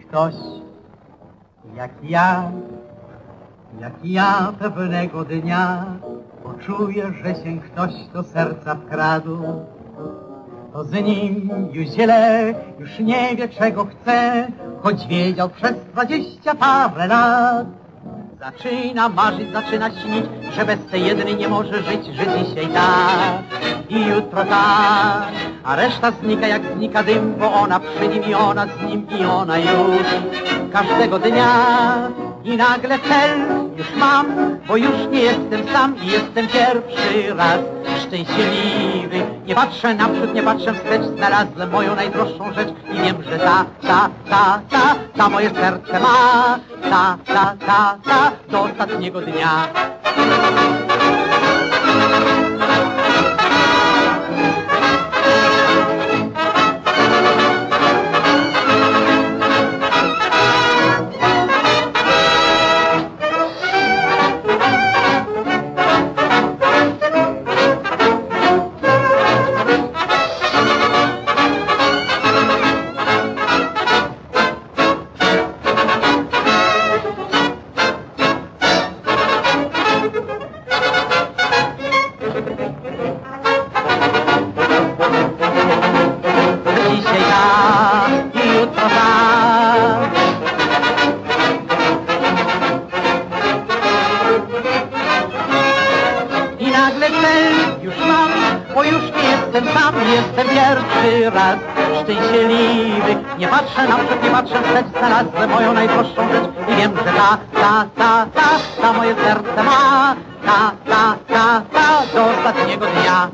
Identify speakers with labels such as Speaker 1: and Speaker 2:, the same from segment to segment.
Speaker 1: ktoś jak ja pewnego dnia poczuje, że się ktoś do serca wkradł, to z nim już źle, już nie wie czego chce, choć wiedział przez 20 parę lat. Zaczyna marzyć, zaczyna śnić, że bez tej jednej nie może żyć, że dzisiaj tak i jutro tak, a reszta znika jak znika dym, bo ona przy nim i ona z nim i ona już każdego dnia. I nagle cel już mam, bo już nie jestem sam i jestem pierwszy raz szczęśliwy. Nie patrzę naprzód, nie patrzę wstecz, znalazłem moją najdroższą rzecz i wiem, że ta moje serce ma, ta do ostatniego dnia. Jestem pierwszy raz szczęśliwy. Nie patrzę naprzód, nie patrzę wstecz, znalazłem moją najdroższą rzecz i wiem, że ta moje serce ma, ta do ostatniego dnia.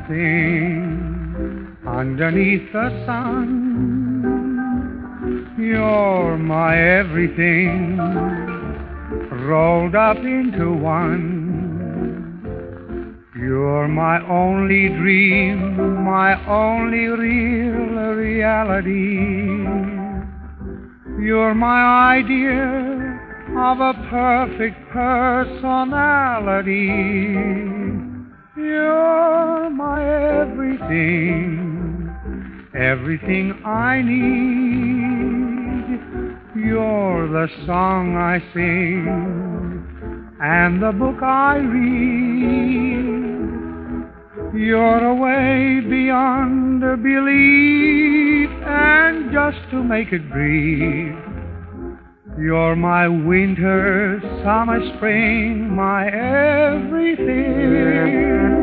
Speaker 2: everything underneath the sun. You're my everything rolled up into one. You're my only dream, my only real reality. You're my idea of a perfect personality. You're my everything, everything I need. You're the song I sing and the book I read. You're away beyond belief, and just to make it brief, you're my winter, summer, spring, my everything.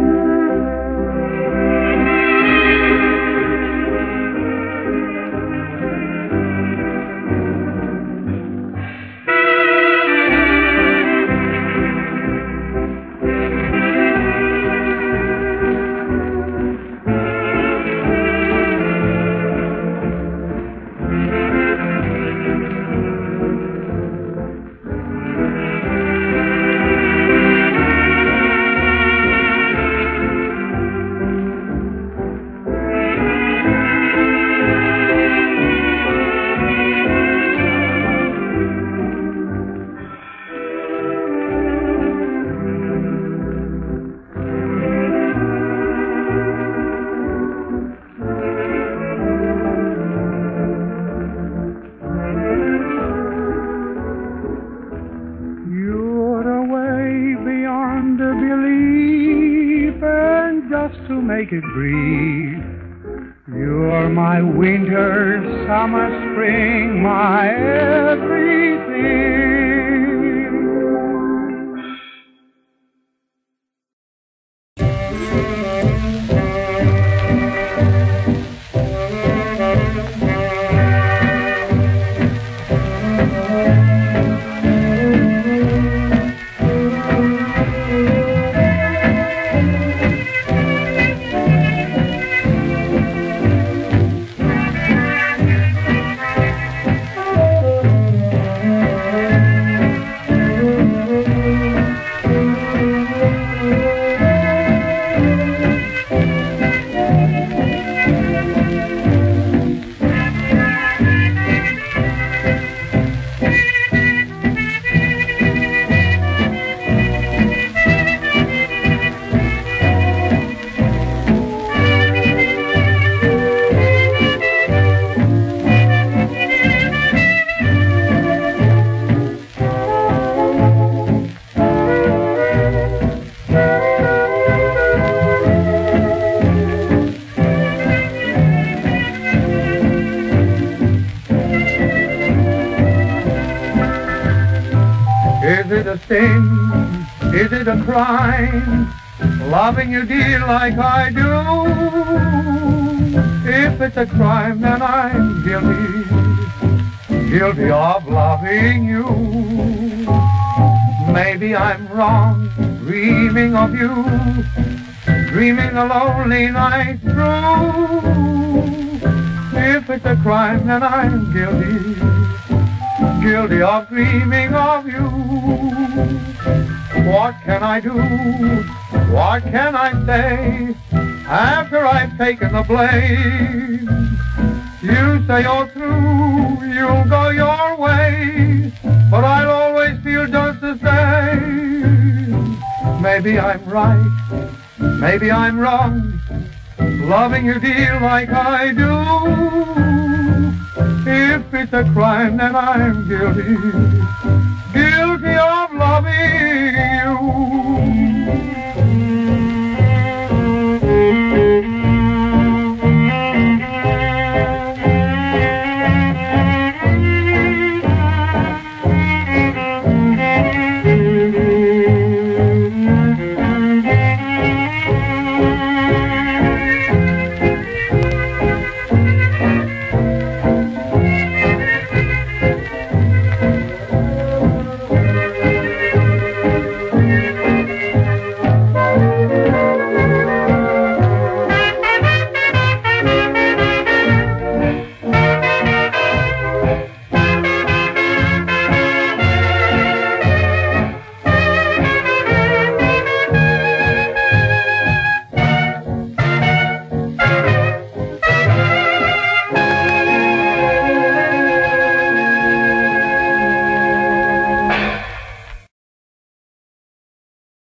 Speaker 2: To make it brief, you're my winter, summer, spring, my everything. Is it a sin? Is it a crime? Loving you, dear, like I do. If it's a crime, then I'm guilty, guilty of loving you. Maybe I'm wrong, dreaming of you, dreaming a lonely night through. If it's a crime, then I'm guilty, guilty of dreaming of you. What can I do? What can I say after I've taken the blame? You say you're through, you'll go your way, but I'll always feel just the same. Maybe I'm right, maybe I'm wrong, loving you, dear, like I do. If it's a crime, then I'm guilty, guilty of loving you.